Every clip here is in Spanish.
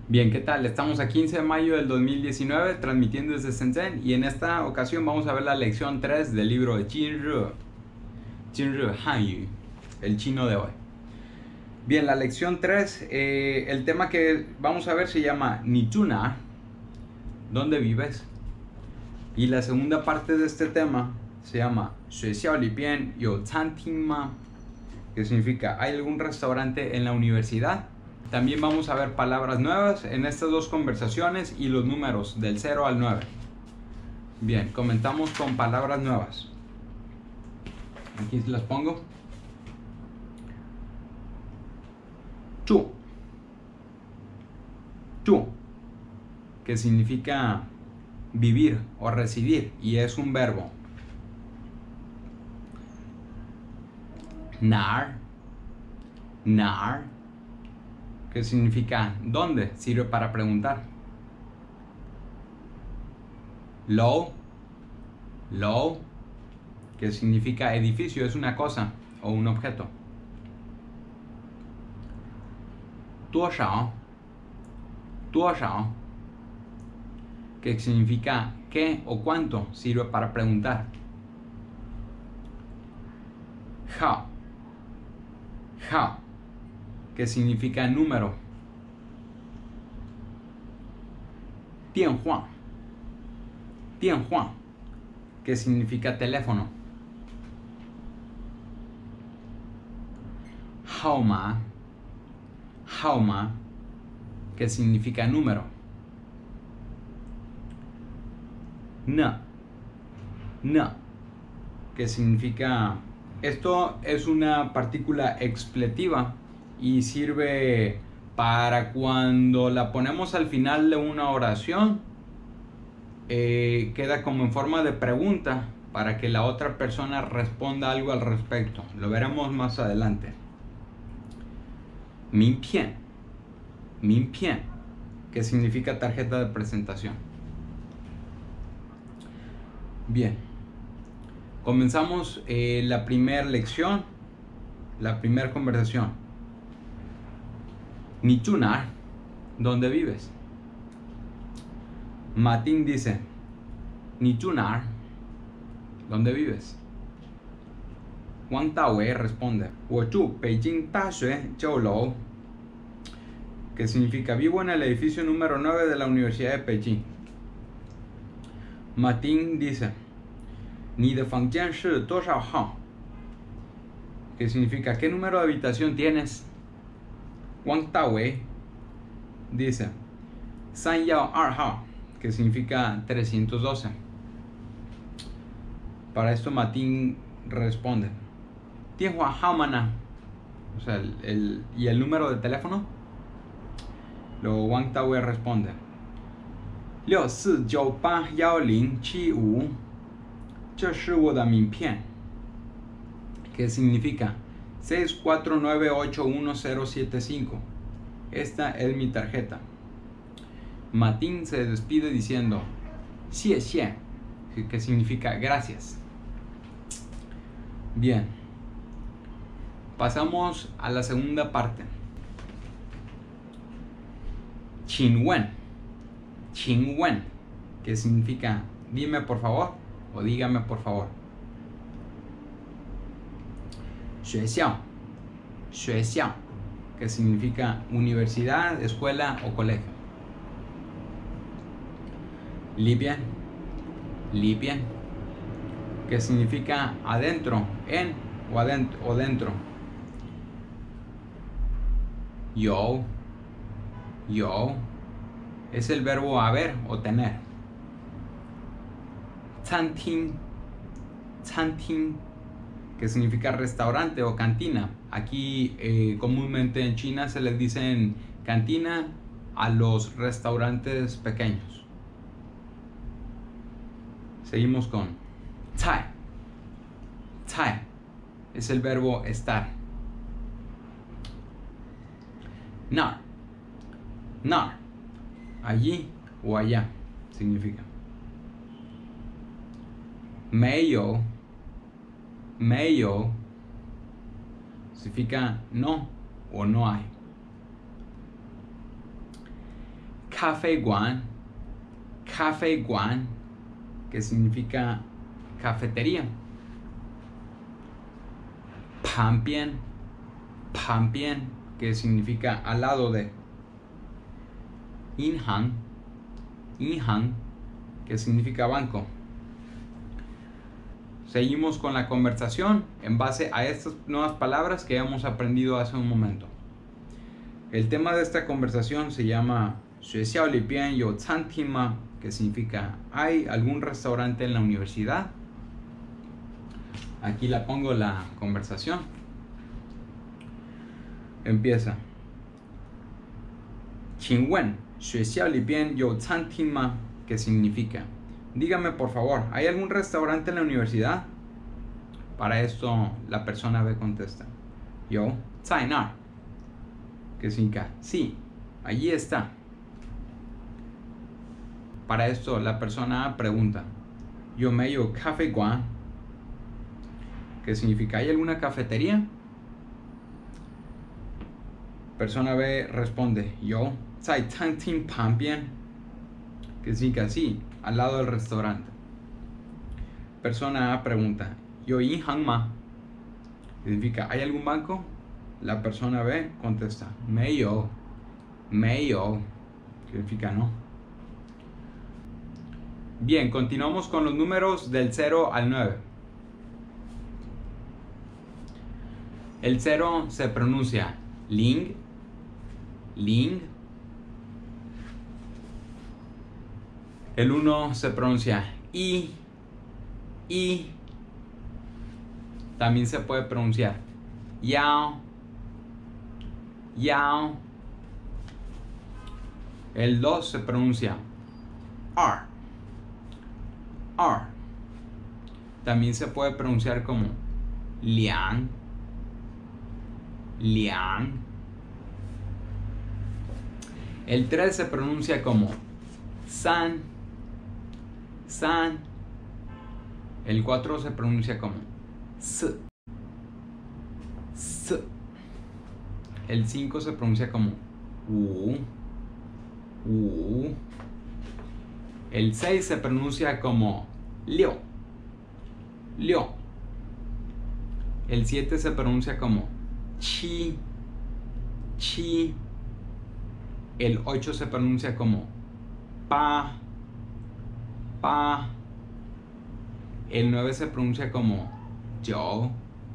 Bien, ¿qué tal? Estamos a 15 de mayo del 2019 transmitiendo desde Shenzhen y en esta ocasión vamos a ver la lección 3 del libro de Jinri Hanyu, el chino de hoy. Bien, la lección 3, el tema que vamos a ver se llama Ni Zuna, ¿dónde vives? Y la segunda parte de este tema se llama Xue Xiao Li Bian You Canteen Ma, que significa ¿hay algún restaurante en la universidad? También vamos a ver palabras nuevas en estas dos conversaciones y los números del 0 al 9. Bien, comenzamos con palabras nuevas. Aquí las pongo. Chu, que significa vivir o residir y es un verbo. Nar, que significa ¿dónde? Sirve para preguntar. Lou, que significa edificio, es una cosa o un objeto. Duoshao, que significa qué o cuánto, sirve para preguntar. Hao, que significa número. Dianhua, que significa teléfono. Haoma, que significa número. Na, que significa... Esto es una partícula expletiva y sirve para cuando la ponemos al final de una oración, queda como en forma de pregunta para que la otra persona responda algo al respecto. Lo veremos más adelante. Minpian, que significa tarjeta de presentación. Bien, comenzamos la primera lección, la primera conversación. Ni Zuna, ¿dónde vives? Martín dice, Ni Zuna, ¿dónde vives? Wang Daowei responde, 我住北京大学9楼, que significa vivo en el edificio número 9 de la Universidad de Pekín. Martín dice, 你的房间是多少号? que significa ¿qué número de habitación tienes? Wang Daowei dice, 312号, que significa 312. Para esto Martín responde, 电话号码呢? O sea, ¿y el número de teléfono? Luego Wang Daowei responde, 64981075, 这是我的名片, que significa 64981075. Esta es mi tarjeta. Martín se despide diciendo 谢谢, que significa gracias. Bien, pasamos a la segunda parte. Qingwen, que significa dime por favor o dígame por favor. 学校, que significa universidad, escuela o colegio. Li bian, que significa adentro, en o dentro. Yo, es el verbo haber o tener. Canteen, que significa restaurante o cantina. Aquí comúnmente en China se les dicen cantina a los restaurantes pequeños. Seguimos con cai, es el verbo estar. Nar, allí o allá significa. Meio, significa no o no hay. café guan, que significa cafetería. Pampian, que significa al lado de. Inhang, que significa banco. Seguimos con la conversación en base a estas nuevas palabras que hemos aprendido hace un momento. El tema de esta conversación se llama 学校里边有餐厅吗? Que significa ¿hay algún restaurante en la universidad? Aquí la pongo la conversación. Empieza. 请问学校里边有餐厅吗? Que significa dígame por favor, ¿hay algún restaurante en la universidad? Para esto la persona B contesta 有在那儿 que significa sí, allí está. Para esto la persona A pregunta 有没有咖啡馆? Que significa ¿hay alguna cafetería? Persona B responde 有在餐厅旁边 que significa sí, al lado del restaurante. Persona A pregunta 有银行吗? Significa ¿hay algún banco? La persona B contesta 没有 significa no. Bien, continuamos con los números del 0 al 9. El 0 se pronuncia ling. El 1 se pronuncia i. También se puede pronunciar yao. El 2 se pronuncia r. También se puede pronunciar como liang. El 3 se pronuncia como san. El 4 se pronuncia como s. El 5 se pronuncia como u. El 6 se pronuncia como liu. El 7 se pronuncia como chi. El 8 se pronuncia como pa. El 9 se pronuncia como jiu.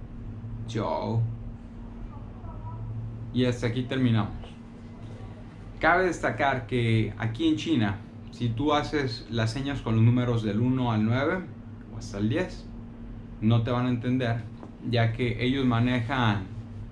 Y hasta aquí terminamos. Cabe destacar que aquí en China, si tú haces las señas con los números del 1 al 9 o hasta el 10, no te van a entender, ya que ellos manejan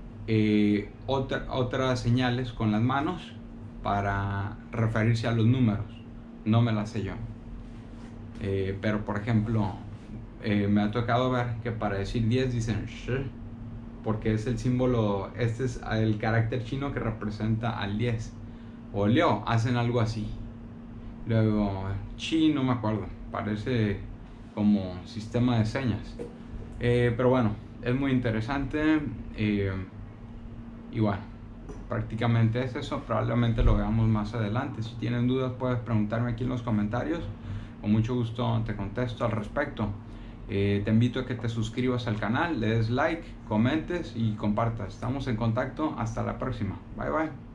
otras señales con las manos para referirse a los números. No me las sé yo. Pero por ejemplo, me ha tocado ver que para decir 10 dicen sh, porque es el símbolo, este es el carácter chino que representa al 10. O liu, hacen algo así. Luego chi, no me acuerdo, parece como sistema de señas. Pero bueno, es muy interesante. Y bueno, prácticamente es eso. Probablemente lo veamos más adelante. Si tienen dudas puedes preguntarme aquí en los comentarios, con mucho gusto te contesto al respecto. Te invito a que te suscribas al canal, le des like, comentes y compartas. Estamos en contacto, hasta la próxima. Bye bye.